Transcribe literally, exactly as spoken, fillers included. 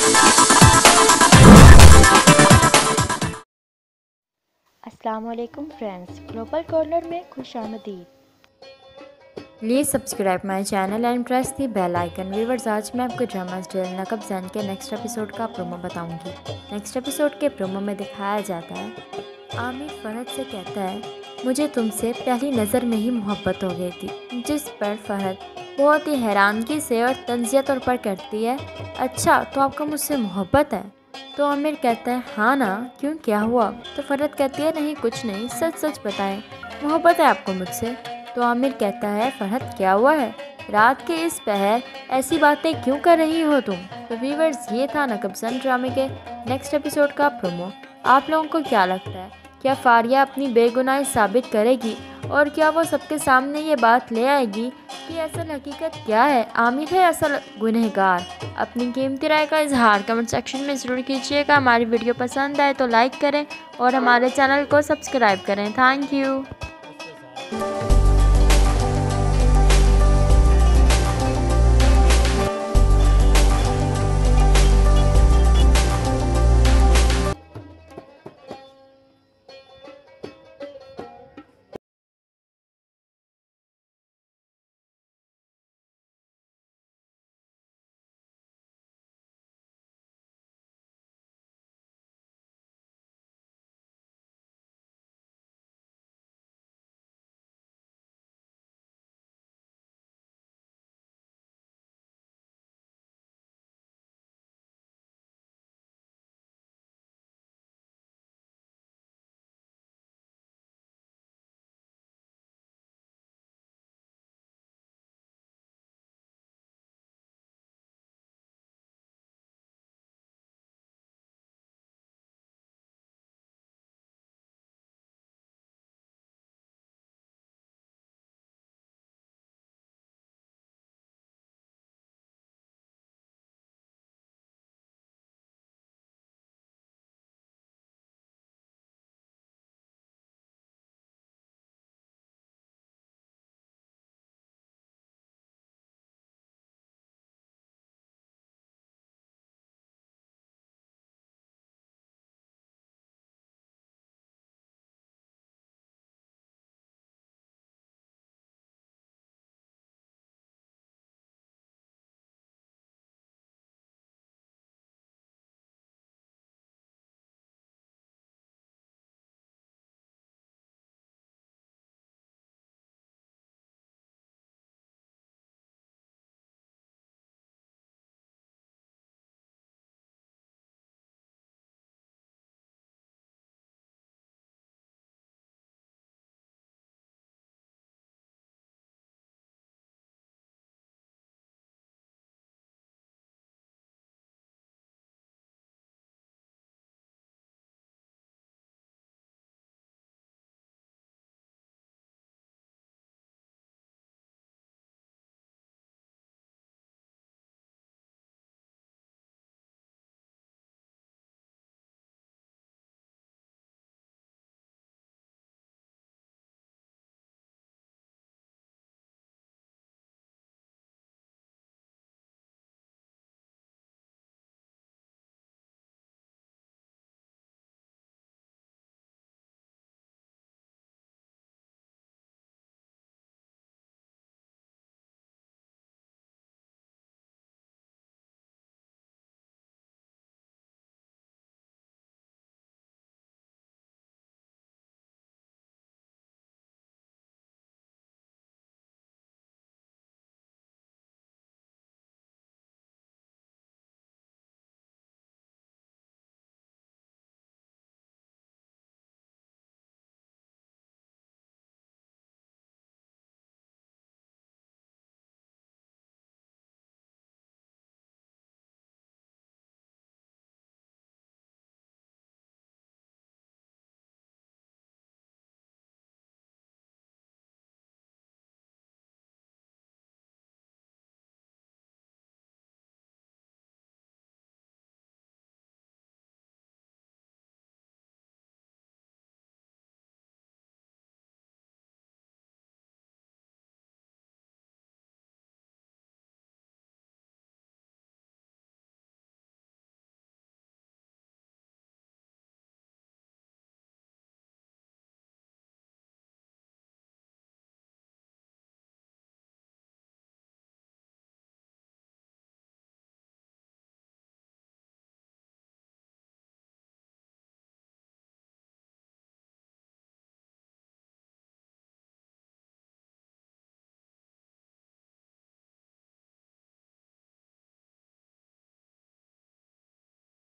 अस्सलाम वालेकुम friends, global corner में खुशामदीद। Please subscribe my channel and press the bell icon. Viewers, आज मैं आपको ड्रामा स्टाइल नकब जैन के नेक्स्ट एपिसोड का प्रोमो बताऊंगी। नेक्स्ट एपिसोड के प्रोमो में दिखाया जाता है आमिर फहद से कहता है, मुझे तुमसे पहली नज़र में ही मोहब्बत हो गई थी। जिस पर फहद बहुत ही हैरानगी से और तंजिया तौर पर करती है, अच्छा तो आपको मुझसे मोहब्बत है? तो आमिर कहता है, हाँ ना, क्यों, क्या हुआ? तो फरहत कहती है, नहीं कुछ नहीं, सच सच बताएं, मोहब्बत है आपको मुझसे? तो आमिर कहता है, फरहत क्या हुआ है, रात के इस पहर ऐसी बातें क्यों कर रही हो तुम? तो व्यूअर्स, ये था नकब जैन ड्रामे के नेक्स्ट एपिसोड का प्रोमो। आप लोगों को क्या लगता है, क्या फारिया अपनी बेगुनाही साबित करेगी और क्या वो सबके सामने ये बात ले आएगी कि असल हकीकत क्या है, आमिर है असल गुनहगार? अपनी कीमती राय का इजहार कमेंट सेक्शन में ज़रूर कीजिएगा। हमारी वीडियो पसंद आए तो लाइक करें और हमारे चैनल को सब्सक्राइब करें। Thank you.